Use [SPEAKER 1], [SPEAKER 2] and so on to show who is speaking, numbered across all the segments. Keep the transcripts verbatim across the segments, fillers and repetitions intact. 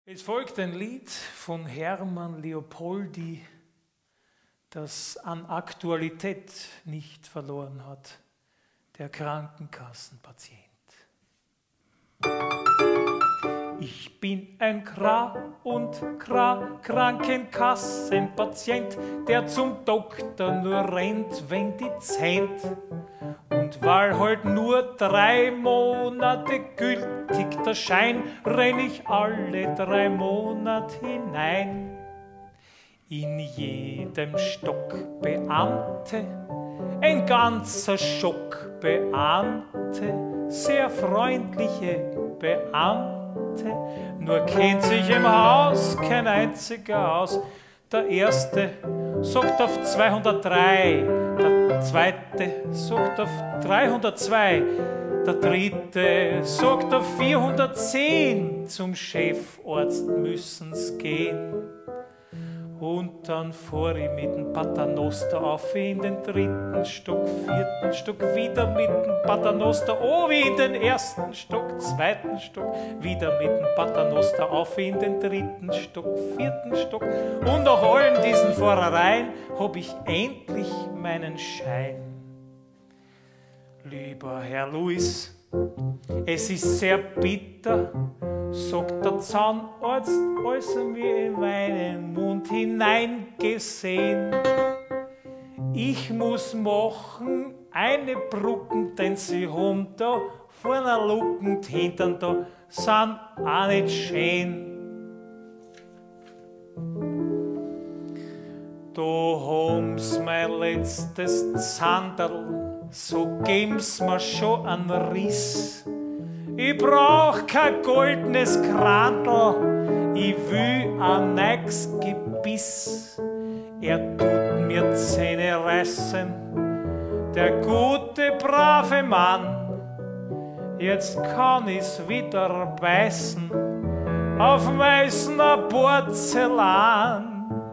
[SPEAKER 1] Es folgt ein Lied von Hermann Leopoldi, das an Aktualität nicht verloren hat, der Krankenkassenpatient. Ich bin ein Kra- und Kra- Krankenkassenpatient, der zum Doktor nur rennt, wenn die zähnt. Und weil halt nur drei Monate gültig der Schein, renn ich alle drei Monate hinein. In jedem Stock Beamte, ein ganzer Schock Beamte, sehr freundliche Beamte, nur kennt sich im Haus kein einziger aus. Der erste sagt auf zweihundertdrei, der zweite sagt auf dreihundertzwei, der dritte sagt auf vierhundertzehn, zum Chefarzt müssen's gehen. Und dann fahr ich mit dem Paternoster auf in den dritten Stock, vierten Stock, wieder mit dem Paternoster, oh wie in den ersten Stock, zweiten Stock, wieder mit dem Paternoster auf in den dritten Stock, vierten Stock. Und nach allen diesen Fahrereien hab ich endlich meinen Schein. Lieber Herr Louis, es ist sehr bitter, sagt der Zahnarzt, als er mir in meinen Mund hineingesehen. Ich muss machen eine Brücken, denn sie haben da vorne Lucken, hintern da sind auch nicht schön. Da haben's mein letztes Zanderl, so geben's mir schon einen Riss. Ich brauch kein goldenes Krandl, ich will ein neues Gebiss. Er tut mir Zähne reißen, der gute, brave Mann. Jetzt kann ich's wieder beißen, auf Meißner Porzellan.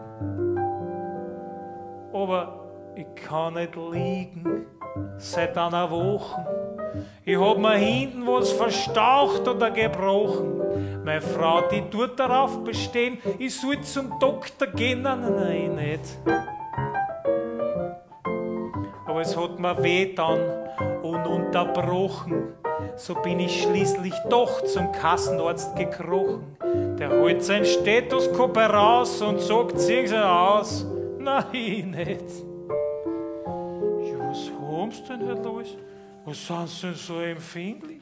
[SPEAKER 1] Aber ich kann nicht liegen seit einer Woche. Ich hab mir hinten was verstaucht oder gebrochen. Meine Frau, die tut darauf bestehen, ich soll zum Doktor gehen. Nein, nein, nicht. Aber es hat mir weh dann ununterbrochen. So bin ich schließlich doch zum Kassenarzt gekrochen. Der holt sein Stethoskop heraus und sagt, ziehen Sie aus. Nein, nicht. Ja, was haben's denn, Herr Louis? Was sind Sie denn so empfindlich?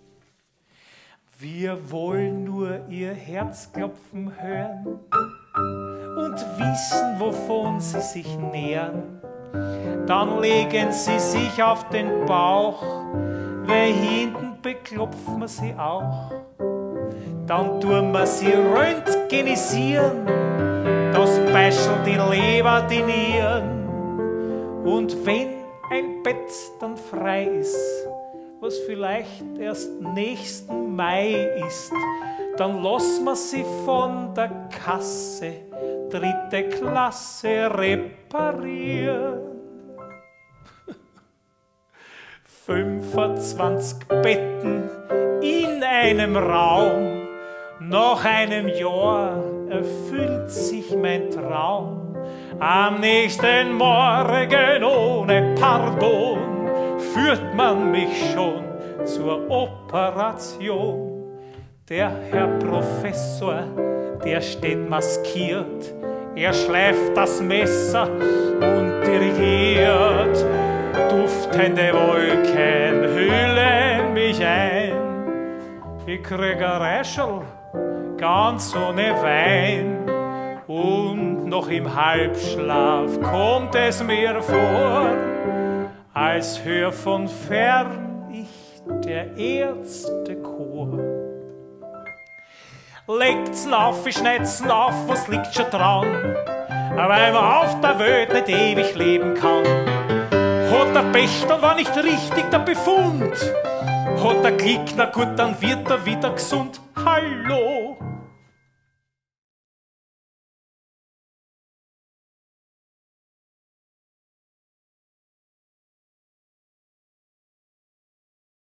[SPEAKER 1] Wir wollen nur Ihr Herzklopfen hören und wissen, wovon Sie sich nähern. Dann legen Sie sich auf den Bauch, weil hinten beklopfen wir Sie auch. Dann tun wir Sie röntgenisieren, das Beischel, die Leber, die Nieren. Und wenn ein Bett dann frei ist, was vielleicht erst nächsten Mai ist, dann lassen wir sie von der Kasse dritte Klasse reparieren. fünfundzwanzig Betten in einem Raum, nach einem Jahr erfüllt sich mein Traum. Am nächsten Morgen ohne Pardon führt man mich schon zur Operation. Der Herr Professor, der steht maskiert, er schleift das Messer und dirigiert. Duftende Wolken hüllen mich ein, ich krieg ein Räschel ganz ohne Wein. Und noch im Halbschlaf kommt es mir vor, als hör von fern ich der Ärztechor. Legt's auf, ich schneid's auf, was liegt schon dran? Weil man auf der Welt nicht ewig leben kann. Hat der Pech, dann war nicht richtig der Befund. Hat der Glück, na gut, dann wird er wieder gesund. Hallo!